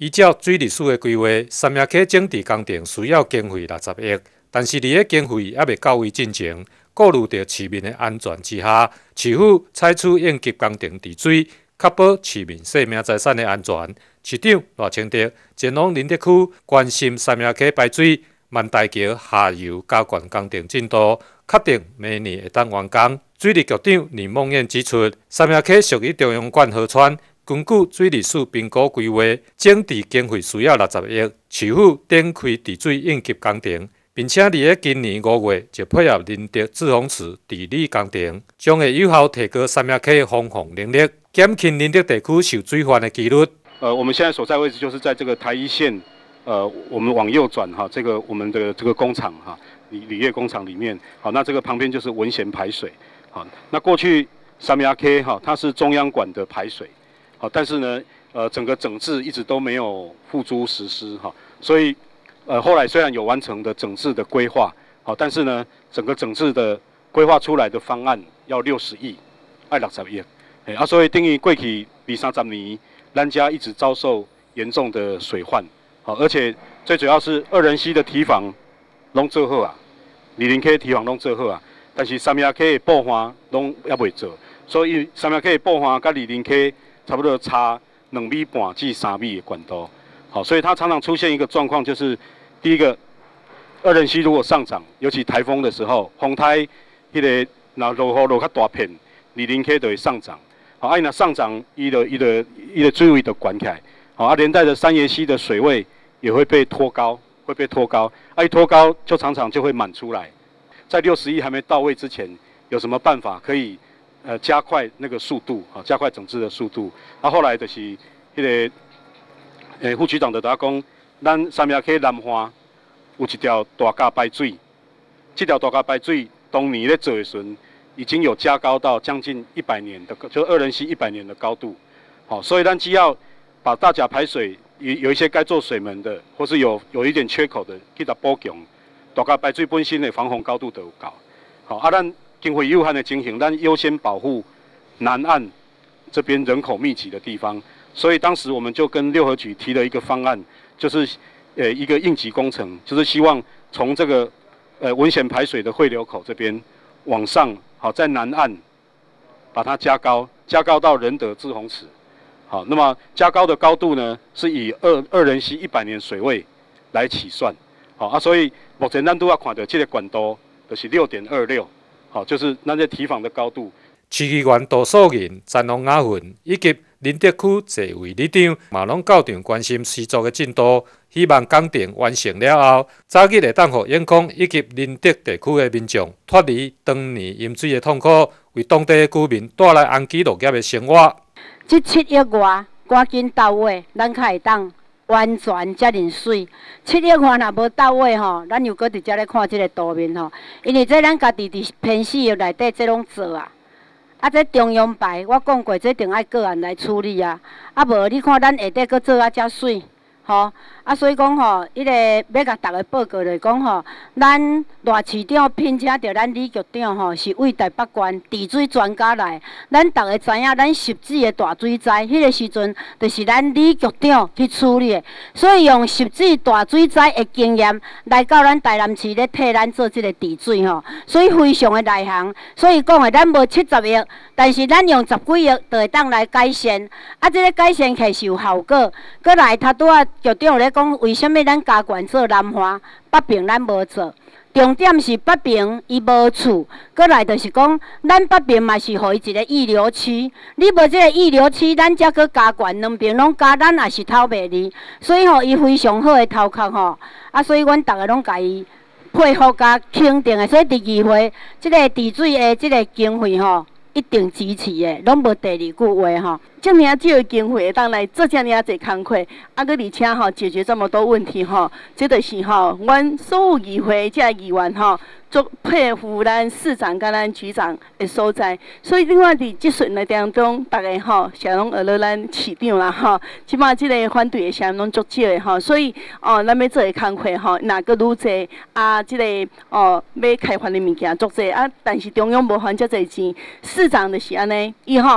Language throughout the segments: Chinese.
依照水利署的规划，三亚溪整治工程需要经费60亿，但是伫个经费还未到位之前，顾虑到市民的安全之下，市府采取应急工程治水，确保市民生命财产的安全。市长赖清德前往林德区关心三亚溪排水、万大桥下游加灌工程进度，确定明年会当完工。水利局长李梦燕指出，三亚溪属于中央管河川。根据水利署评估规划，整治经费需要60亿，市府展开治水应急工程，并且伫今年5月就配合林德滞洪池治理工程，将会有效提高三亚溪的防洪能力，减轻林德地区受水患的几率。 我们现在所在位置就是在这个台一线，我们往右转哈，这个我们的这个工厂哈，铝业工厂里面，好，那这个旁边就是文贤排水，好，那过去三亚溪哈，它是中央管的排水。好，但是呢，整个整治一直都没有付诸实施哈，所以后来虽然有完成的整治的规划，好，但是呢，整个整治的规划出来的方案要60亿，爱60亿，所以等于过去20-30年，咱家一直遭受严重的水患，好，而且最主要是二仁溪的堤防拢做好啊，二林溪的堤防拢做好啊，但是三亚溪的布环拢还未做，所以三亚溪的布环甲二林溪差不多差2.5米至3米的管道，好，所以它常常出现一个状况，就是第一个，二仁溪如果上涨，尤其台风的时候，风台那个那落雨落较大片，二林溪就会上涨，好，那上涨，伊的水位就管起来，好，连带的三爷溪的水位也会被拖高，一拖高就常常就会满出来，在60亿还没到位之前，有什么办法可以？加快那个速度，加快整治的速度。后来就是那个副局长就甲讲，咱三亚溪南岸有一条大架排水，这条大架排水当年咧做的时候，已经有加高到将近100年的，就二仁溪100年的高度。好，所以咱只要把大甲排水有一些该做水门的，或是有一点缺口的，去它补强，大架排水本身的防洪高度都有够。好，咱经费有限的情形，但优先保护南岸这边人口密集的地方，所以当时我们就跟六合局提了一个方案，就是一个应急工程，就是希望从这个文贤排水的汇流口这边往上，好，在南岸把它加高到仁德滞洪池，好，那么加高的高度呢，是以二仁溪100年水位来起算，好所以目前咱都要看到这个管道就是6.26。好，就是咱这堤防的高度。 市议员杜素银、詹龙雅云以及林德区济位里长，嘛拢到场关心施作的进度，希望工程完成了后，早日会当互永康以及林德地区的民众脱离当年淹水的痛苦，为当地的居民带来安居乐业的生活。 这7亿外，赶紧到位，咱才会当完全接任水。7亿外若无到位吼，咱又搁伫遮咧看即个图面吼，因为这咱家己伫偏市内底这拢做啊。这中央牌我讲过，这定爱个案来处理啊。无你看咱下底搁做遮水，吼。所以讲吼，迄个要甲大家报告就是讲吼，咱赖市长聘请着咱李局长吼，是为台北县治水专家来。咱大家知影，咱汐止的大水灾，迄个时阵就是咱李局长去处理的。所以用汐止大水灾的经验来到咱台南市咧替咱做即个治水吼，所以非常的内行。所以讲的咱无70亿，但是咱用10几亿就会当来改善。即个改善起是有效果。搁来他拄仔局长咧讲，为什么咱加管做南华，北平咱无做？重点是北平伊无厝，搁来就是讲，咱北平嘛是互伊一个预留区。你无即个预留区，咱才搁加管两边拢加，咱也是透袂离。所以伊非常好的头壳吼，所以阮逐个拢甲伊佩服甲肯定的。所以第2回即个治水的即个经费吼，一定支持的，拢无第2句话吼。这么少的经费，当来做这么侪工课，而且吼解决这么多问题吼，这就是吼，阮所有议会这议员吼，足佩服咱市长甲咱局长的所在。所以另外伫即阵的当中，大家吼想拢学了咱市长啦吼，即马即个反对的声拢足少的吼，所以咱要做的工课吼，哪个愈侪即个要开发的物件足侪但是中央无还遮侪钱，市长就是安尼，伊吼。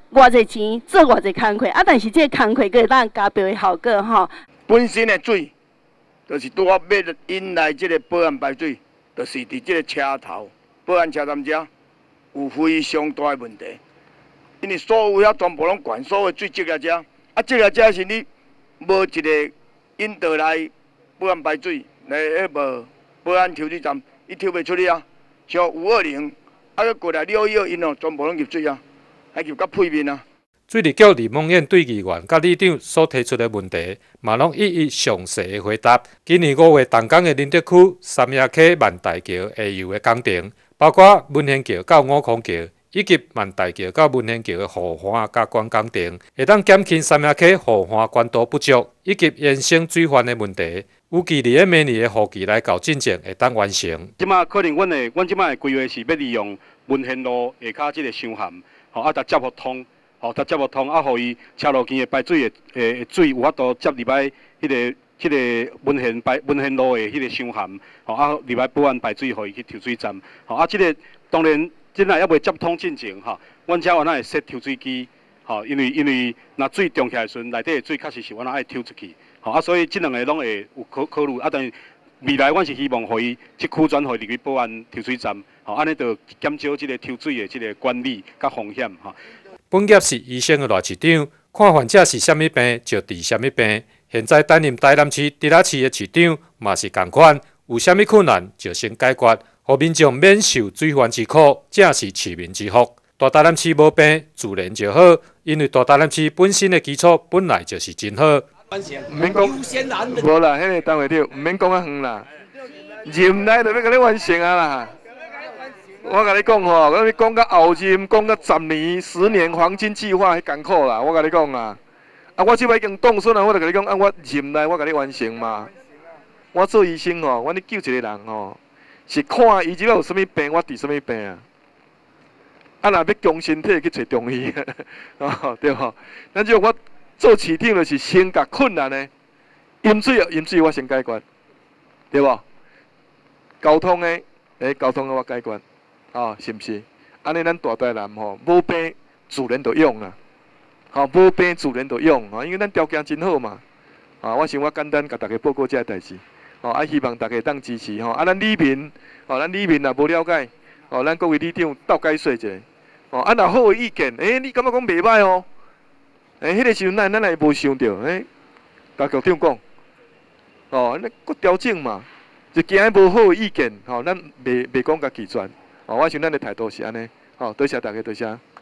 偌济钱做偌济工课，但是这个工课佫会当加倍的效果吼。 本身的水，就是拄好买引来这个保安排水，就是伫这个车头保安车站遮有非常大的问题。因为所有遐全部拢灌，所有水积来遮，积来遮是你无一个引导来保安排水来无保安抽水站，伊抽袂出去啊，像520，佫过来612因全部拢入水啊，还入到屁面啊。 水利局李梦燕对议员甲里长所提出的问题，嘛拢一一详细的回答。今年5月动工的林德区三亚溪万大桥下游的工程，包括文贤桥到悟空桥，以及万大桥到文贤桥的护岸加关工程，会当减轻三亚溪护岸关渡不足以及衍生水患的问题。预计伫明年的雨季来到进程会当完成。 即马可能阮即马的规划是要利用文贤路下骹即个箱涵，甲接驳通。甲接驳通，互伊车路间的排水的水有法度接入来迄个文贤路的迄个箱涵，入来保安排水，互伊去抽水站。即个当然，即若还未接通进前，阮遮原来会设抽水机，因为若水涨起来时阵，内底的水确实是原来爱抽出去，所以即两个拢会有考虑。但是未来阮是希望互伊即区转互入去保安抽水站，安尼就减少即个抽水的即个管理甲风险。 本业是医生的赖市长，看患者是啥物病就治啥物病。现在担任台南市直辖市的市长，嘛是同款，有啥物困难就先解决，互民众免受水患之苦，正是市民之福。大台南市无病自然就好，因为大台南市本身的基础本来就是真好。 唔免讲，无啦，迄个单位条唔免讲啊远啦，任来就要甲你完成啊啦。我甲你讲吼，你讲到后任，讲到10年、10年黄金计划，迄艰苦啦。我甲你讲啦，我即摆已经动身啦，我就甲你讲，我任内我甲你完成嘛。我做医生吼，我咧救一个人吼，是看伊即摆有啥物病，我治啥物病啊。若要强身体去找中医，对吼。咱即我做市长就是先甲困难的饮水我先解决，对无？交通的，交通的我解决。是毋是？安尼咱大台南吼，无病自然就用啦。无病自然就用，因为咱条件真好嘛。我想我简单甲大家报告这代志。希望大家当支持吼。咱里面，咱里面若无了解，咱各位里长斗解说者。若好的意见，你感觉讲袂歹哦？迄个时阵咱也无想到，甲局长讲，咱搁调整嘛。就惊无好的意见，咱袂讲甲拒绝。我想咱的态度是安尼，多谢大家，多谢。